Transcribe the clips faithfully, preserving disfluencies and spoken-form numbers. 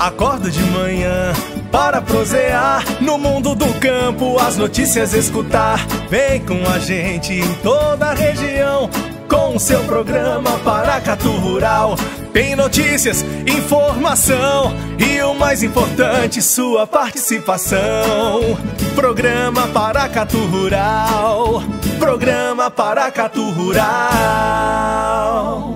Acordo de manhã para prosear no mundo do campo, as notícias escutar. Vem com a gente em toda a região com o seu programa Paracatu Rural. Tem notícias, informação e o mais importante, sua participação. Programa Paracatu Rural. Programa Paracatu Rural.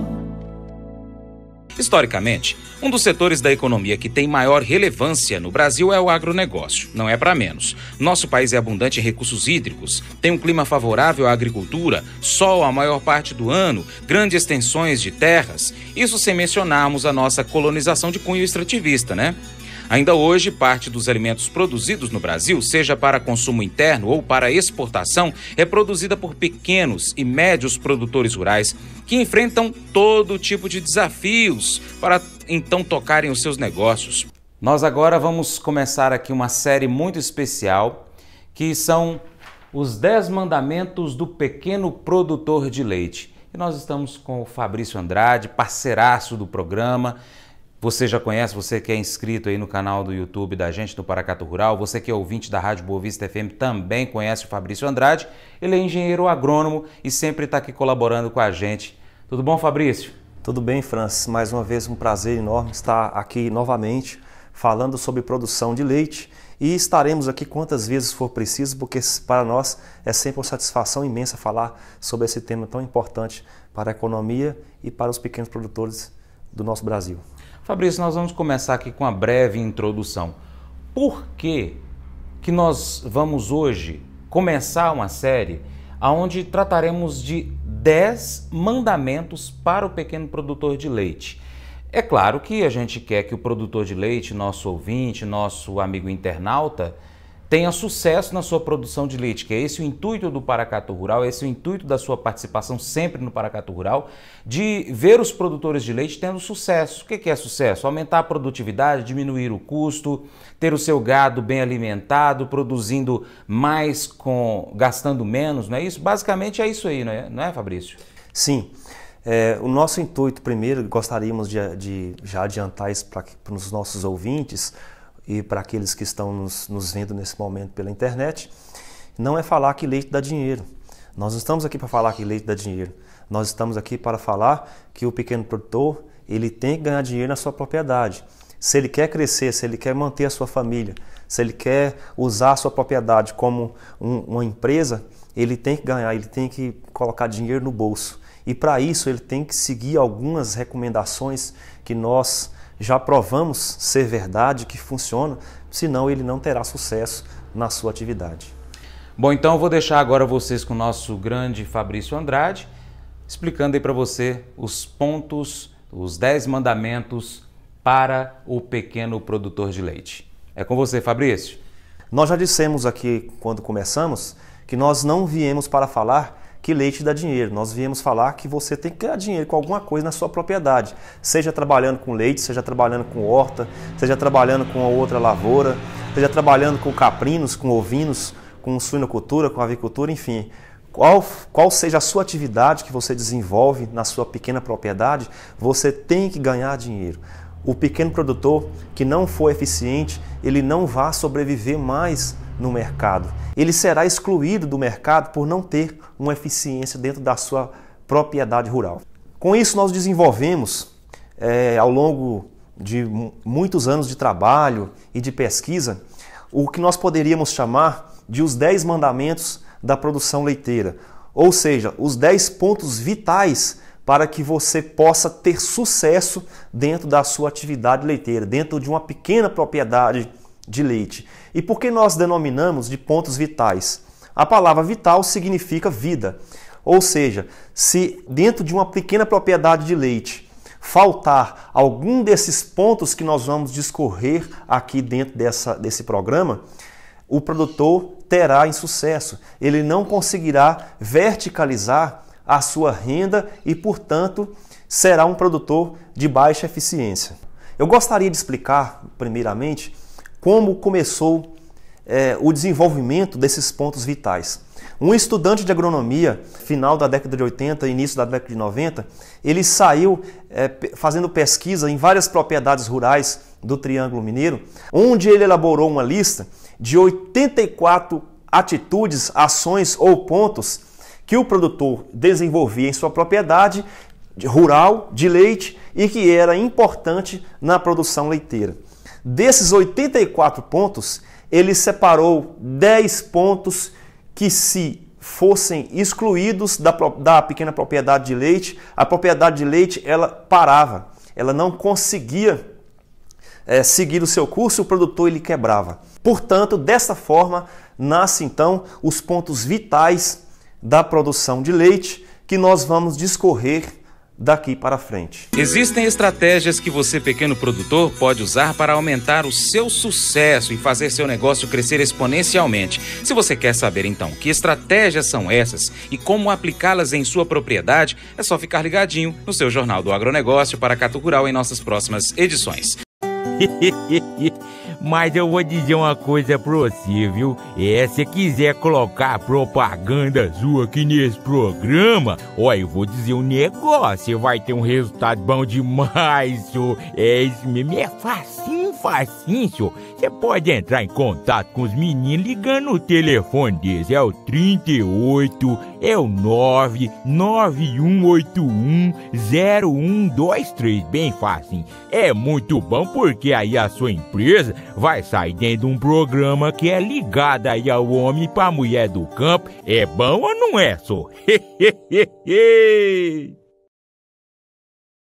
Historicamente, um dos setores da economia que tem maior relevância no Brasil é o agronegócio. Não é para menos. Nosso país é abundante em recursos hídricos, tem um clima favorável à agricultura, sol a maior parte do ano, grandes extensões de terras. Isso sem mencionarmos a nossa colonização de cunho extrativista, né? Ainda hoje, parte dos alimentos produzidos no Brasil, seja para consumo interno ou para exportação, é produzida por pequenos e médios produtores rurais que enfrentam todo tipo de desafios para então tocarem os seus negócios. Nós agora vamos começar aqui uma série muito especial, que são os dez mandamentos do pequeno produtor de leite. E nós estamos com o Fabrício Andrade, parceiraço do programa. Você já conhece, você que é inscrito aí no canal do YouTube da gente, do Paracatu Rural, você que é ouvinte da Rádio Boa Vista F M também conhece o Fabrício Andrade. Ele é engenheiro agrônomo e sempre está aqui colaborando com a gente. Tudo bom, Fabrício? Tudo bem, Francis. Mais uma vez um prazer enorme estar aqui novamente falando sobre produção de leite e estaremos aqui quantas vezes for preciso, porque para nós é sempre uma satisfação imensa falar sobre esse tema tão importante para a economia e para os pequenos produtores do nosso Brasil. Fabrício, nós vamos começar aqui com uma breve introdução. Por que que nós vamos hoje começar uma série onde trataremos de dez mandamentos para o pequeno produtor de leite? É claro que a gente quer que o produtor de leite, nosso ouvinte, nosso amigo internauta, tenha sucesso na sua produção de leite, que é esse o intuito do Paracatu Rural, esse é o intuito da sua participação sempre no Paracatu Rural, de ver os produtores de leite tendo sucesso. O que é sucesso? Aumentar a produtividade, diminuir o custo, ter o seu gado bem alimentado, produzindo mais, com gastando menos, não é isso? Basicamente é isso aí, não é, não é, Fabrício? Sim. É, o nosso intuito, primeiro, gostaríamos de, de já adiantar isso para os nossos ouvintes, e para aqueles que estão nos, nos vendo nesse momento pela internet, não é falar que leite dá dinheiro. Nós não estamos aqui para falar que leite dá dinheiro. Nós estamos aqui para falar que o pequeno produtor ele tem que ganhar dinheiro na sua propriedade. Se ele quer crescer, se ele quer manter a sua família, se ele quer usar a sua propriedade como um, uma empresa, ele tem que ganhar, ele tem que colocar dinheiro no bolso. E para isso ele tem que seguir algumas recomendações que nós já provamos ser verdade, que funciona, senão ele não terá sucesso na sua atividade. Bom, então eu vou deixar agora vocês com o nosso grande Fabrício Andrade, explicando aí para você os pontos, os dez mandamentos para o pequeno produtor de leite. É com você, Fabrício. Nós já dissemos aqui, quando começamos, que nós não viemos para falar que leite dá dinheiro. Nós viemos falar que você tem que ganhar dinheiro com alguma coisa na sua propriedade, seja trabalhando com leite, seja trabalhando com horta, seja trabalhando com outra lavoura, seja trabalhando com caprinos, com ovinos, com suinocultura, com avicultura, enfim. Qual, qual seja a sua atividade que você desenvolve na sua pequena propriedade, você tem que ganhar dinheiro. O pequeno produtor que não for eficiente, ele não vai sobreviver mais no mercado. Ele será excluído do mercado por não ter uma eficiência dentro da sua propriedade rural. Com isso, nós desenvolvemos, é, ao longo de muitos anos de trabalho e de pesquisa, o que nós poderíamos chamar de os dez mandamentos da produção leiteira, ou seja, os dez pontos vitais para que você possa ter sucesso dentro da sua atividade leiteira, dentro de uma pequena propriedade de leite. E por que nós denominamos de pontos vitais? A palavra vital significa vida, ou seja, se dentro de uma pequena propriedade de leite faltar algum desses pontos que nós vamos discorrer aqui dentro dessa, desse programa, o produtor terá insucesso, ele não conseguirá verticalizar a sua renda e, portanto, será um produtor de baixa eficiência. Eu gostaria de explicar, primeiramente, como começou é, o desenvolvimento desses pontos vitais. Um estudante de agronomia, final da década de oitenta, início da década de noventa, ele saiu é, fazendo pesquisa em várias propriedades rurais do Triângulo Mineiro, onde ele elaborou uma lista de oitenta e quatro atitudes, ações ou pontos que o produtor desenvolvia em sua propriedade rural de leite e que era importante na produção leiteira. Desses oitenta e quatro pontos, ele separou dez pontos que, se fossem excluídos da, da pequena propriedade de leite, a propriedade de leite ela parava, ela não conseguia é, seguir o seu curso, o produtor ele quebrava. Portanto, dessa forma, nasce então os pontos vitais da produção de leite que nós vamos discorrer daqui para frente. Existem estratégias que você, pequeno produtor, pode usar para aumentar o seu sucesso e fazer seu negócio crescer exponencialmente. Se você quer saber então que estratégias são essas e como aplicá-las em sua propriedade, é só ficar ligadinho no seu Jornal do Agronegócio Paracatu Rural em nossas próximas edições. Mas eu vou dizer uma coisa pra você, viu? É, se quiser colocar propaganda sua aqui nesse programa, ó, eu vou dizer um negócio, você vai ter um resultado bom demais, senhor. É isso mesmo, é facinho, facinho, senhor. Você pode entrar em contato com os meninos ligando o telefone deles, é o trinta e oito, é o nove nove um oito um zero um dois três, bem fácil. É muito bom porque aí a sua empresa vai sair dentro de um programa que é ligado aí ao homem para a mulher do campo. É bom ou não é, só?